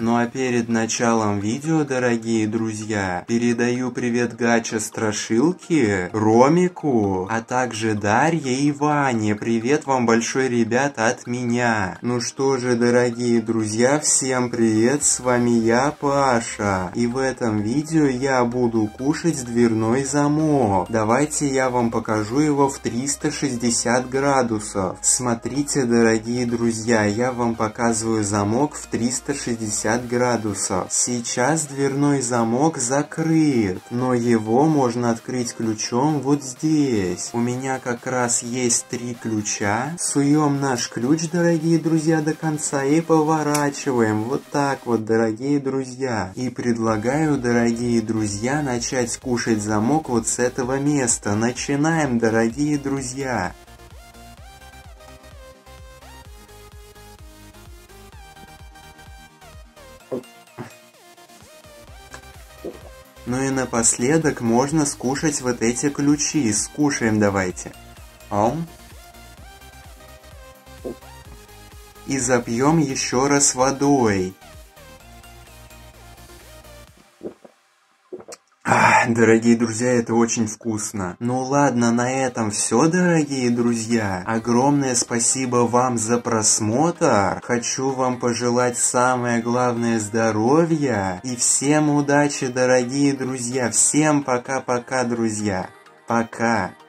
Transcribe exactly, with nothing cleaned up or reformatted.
Ну а перед началом видео, дорогие друзья, передаю привет Гача Страшилке, Ромику, а также Дарье и Ване. Привет вам большой, ребята, от меня. Ну что же, дорогие друзья, всем привет, с вами я, Паша. И в этом видео я буду кушать дверной замок. Давайте я вам покажу его в триста шестьдесят градусов. Смотрите, дорогие друзья, я вам показываю замок в триста шестьдесят градусов. Сейчас дверной замок закрыт, но его можно открыть ключом вот здесь. У меня как раз есть три ключа. Суем наш ключ, дорогие друзья, до конца и поворачиваем. Вот так вот, дорогие друзья. И предлагаю, дорогие друзья, начать кушать замок вот с этого места. Начинаем, дорогие друзья. Ну и напоследок можно скушать вот эти ключи. Скушаем давайте. Ом. И запьем еще раз водой. Ах, дорогие друзья, это очень вкусно. Ну ладно, на этом все, дорогие друзья. Огромное спасибо вам за просмотр. Хочу вам пожелать самое главное здоровья. И всем удачи, дорогие друзья. Всем пока-пока, друзья. Пока.